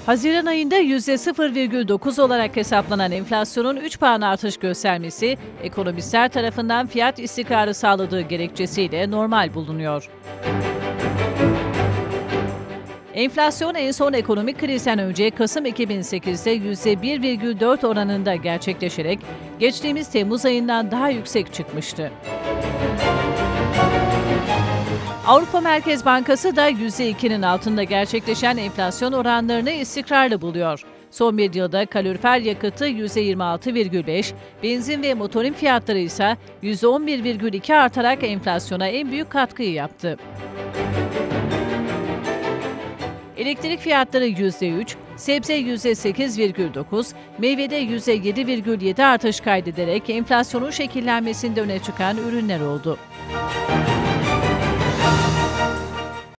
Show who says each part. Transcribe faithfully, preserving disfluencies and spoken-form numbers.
Speaker 1: Haziran ayında yüzde sıfır virgül dokuz olarak hesaplanan enflasyonun üç puan artış göstermesi, ekonomistler tarafından fiyat istikrarı sağladığı gerekçesiyle normal bulunuyor. Enflasyon en son ekonomik krizden önce Kasım iki bin sekizde yüzde bir virgül dört oranında gerçekleşerek geçtiğimiz Temmuz ayından daha yüksek çıkmıştı. Avrupa Merkez Bankası da yüzde ikinin altında gerçekleşen enflasyon oranlarını istikrarlı buluyor. Son bir yılda kalorifer yakıtı yüzde yirmi altı virgül beş, benzin ve motorin fiyatları ise yüzde on bir virgül iki artarak enflasyona en büyük katkıyı yaptı. Elektrik fiyatları yüzde üç, sebze yüzde sekiz virgül dokuz, meyvede yüzde yedi virgül yedi artış kaydederek enflasyonun şekillenmesinde öne çıkan ürünler oldu.